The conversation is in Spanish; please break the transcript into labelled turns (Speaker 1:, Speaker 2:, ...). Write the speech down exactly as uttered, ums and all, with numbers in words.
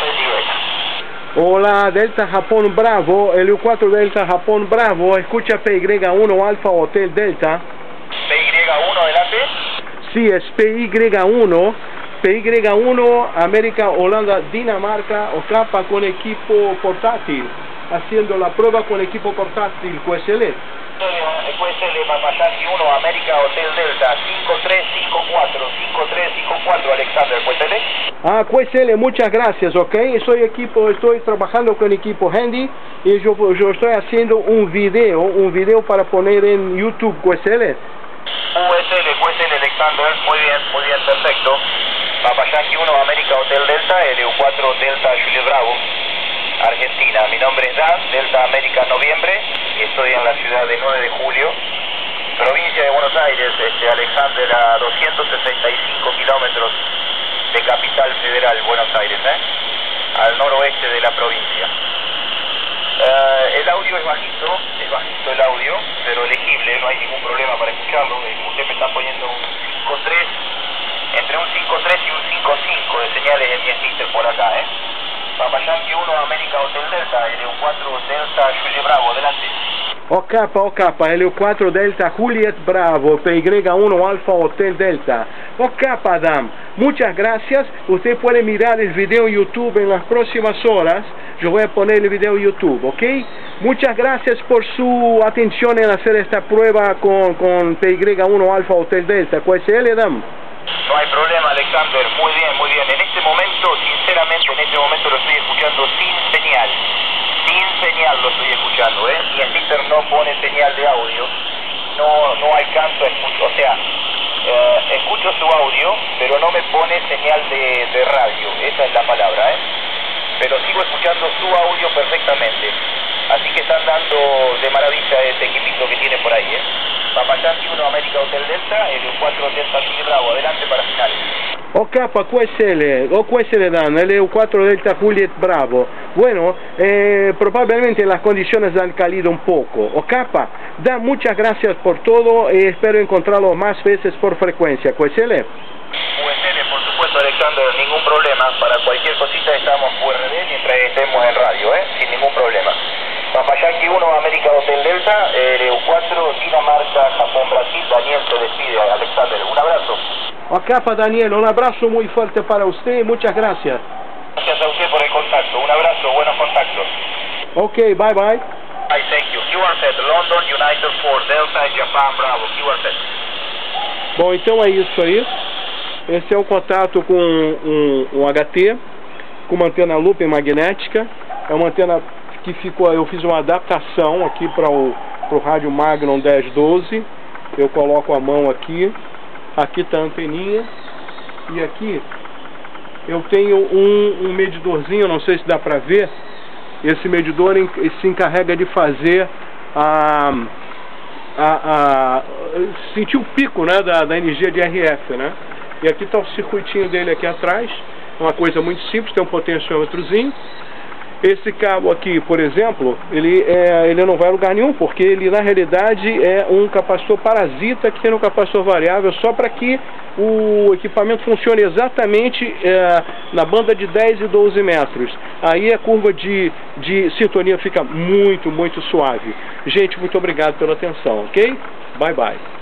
Speaker 1: Hola, Delta Japón Bravo, Helio cuatro Delta Japón Bravo, escucha P Y uno Alfa Hotel Delta.
Speaker 2: P Y uno adelante.
Speaker 1: Sí, es P Y uno, P Y uno, América, Holanda, Dinamarca, Ocapa con equipo portátil, haciendo la prueba con equipo portátil Q S L.
Speaker 2: Q S L Papa Yankee uno, América Hotel Delta, cinco tres cinco cuatro, cinco tres cinco cuatro, Alexander, Q S L.
Speaker 1: Ah, Q S L, muchas gracias, ok. Soy equipo, estoy trabajando con equipo Handy y yo, yo estoy haciendo un video, un video para poner en YouTube Q S L.
Speaker 2: Q S L, Q S L, Alexander, muy bien, muy bien, perfecto. Papa Yankee uno, América Hotel Delta, L U cuatro Delta Juliet Bravo, Argentina. Mi nombre es Dan, Delta América Noviembre, y estoy en la ciudad de nueve de julio, provincia de Buenos Aires, este, Alexander, a doscientos sesenta y cinco kilómetros de Capital Federal, Buenos Aires, ¿eh? Al noroeste de la provincia. Uh, el audio es bajito, es bajito el audio, pero legible, no hay ningún problema para escucharlo. Usted me está poniendo un cinco tres, entre un cinco tres y un cinco cinco de señales de mi sticker por acá, ¿eh? Papa Yankee uno, América Hotel Delta, L U cuatro Delta Juliet Bravo, adelante.
Speaker 1: Ocapa, Ocapa, L U cuatro Delta Juliet Bravo, P Y uno Alfa Hotel Delta. Ocapa, Adam, muchas gracias. Usted puede mirar el video YouTube en las próximas horas. Yo voy a poner el video YouTube, ¿ok? Muchas gracias por su atención en hacer esta prueba con, con P Y uno Alfa Hotel Delta. Q S L, Adam.
Speaker 2: No hay problema, Alexander, muy bien, muy bien. En este momento, sinceramente, en este momento lo estoy escuchando sin señal. Sin señal lo estoy escuchando, ¿eh? Mi sticker no pone señal de audio. No, no alcanzo a escuchar, o sea, eh, escucho su audio, pero no me pone señal de, de radio. Esa es la palabra, ¿eh? Pero sigo escuchando su audio perfectamente. Así que están dando de maravilla ese equipito que tiene por ahí, ¿eh? Papa Yankee uno, América Hotel Delta, L U cuatro Delta Juliet Bravo, adelante para finales.
Speaker 1: Ocapa, Q S L, o Q S L Dan, L U cuatro Delta Juliet Bravo. Bueno, eh, probablemente las condiciones han caído un poco. Ocapa, Dan, muchas gracias por todo y espero encontrarlo más veces por frecuencia. Q S L.
Speaker 2: Q S L, por supuesto, Alexander, ningún problema. Para cualquier cosita estamos Q R D mientras estemos en radio, ¿eh? Sin ningún problema. Papa Yankee uno, América Hotel Delta, L U cuatro, Dinamarca, Japón, Brasil. Daniel se despide, Alexander. Un abrazo.
Speaker 1: Ocapa, Daniel, un abrazo muy fuerte para usted. Muchas gracias.
Speaker 2: Gracias a usted por el contacto. Un abrazo, buenos contactos.
Speaker 1: Ok, bye bye.
Speaker 2: I thank you. Q R set, London, United four, Delta, Japan, Bravo. Q R set.
Speaker 1: Bom, então é isso aí. Esse é o contato com um, um H T, com uma antena looping magnética. É uma antena que ficou, eu fiz uma adaptação aqui para o pro rádio Magnum dez doze. Eu coloco a mão aqui, aqui está a anteninha, e aqui eu tenho um, um medidorzinho, não sei se dá para ver. Esse medidor se encarrega de fazer a, a, a sentir o pico, né, da, da energia de R F, né? E aqui está o circuitinho dele aqui atrás, uma coisa muito simples, tem um potenciômetrozinho. Esse cabo aqui, por exemplo, ele, é, ele não vai a lugar nenhum, porque ele na realidade é um capacitor parasita que tem um capacitor variável só para que o equipamento funcione exatamente é, na banda de dez e doze metros. Aí a curva de, de sintonia fica muito, muito suave. Gente, muito obrigado pela atenção, ok? Bye, bye.